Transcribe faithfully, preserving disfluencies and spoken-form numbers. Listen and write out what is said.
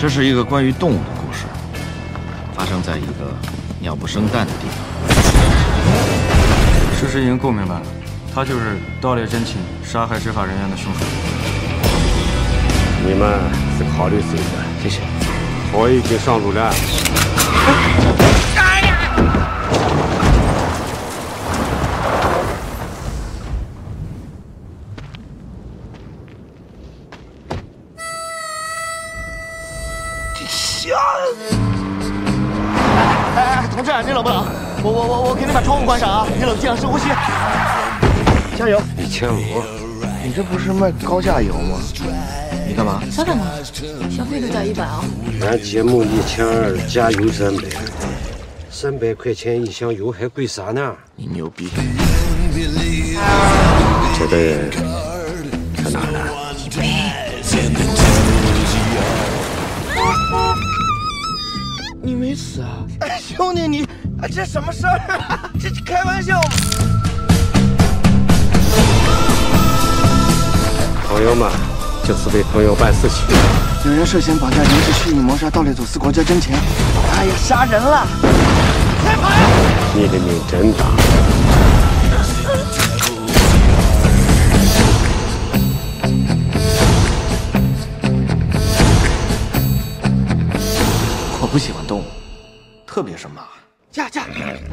这是一个关于动物的故事，发生在一个鸟不生蛋的地方。 事实已经够明白了，他就是盗猎真禽、杀害执法人员的凶手。 你们是考虑自己的， 谢谢。 我已经上路了。 哎呀！ 吓！哎哎，同志，你冷不冷？我我我我给你把窗户关上啊！你冷静，深呼吸。加油！ 一千五， 你这不是卖高价油吗？你干嘛？ 啥干嘛？小费都加一百啊！ 俺节目一千二，加油三百，三百块钱一箱油还贵啥呢？ 你牛逼！ 这个人在哪呢？ 你没死啊？哎，兄弟，你啊，这什么事儿啊？这开玩笑吗？ 朋友们，就是为朋友办事情。 有人涉嫌绑架、刑事、蓄意谋杀、盗猎走私国家真钱。哎呀，杀人了！快跑呀！ 你的命真大。 我不喜欢动物，特别是马。 驾驾！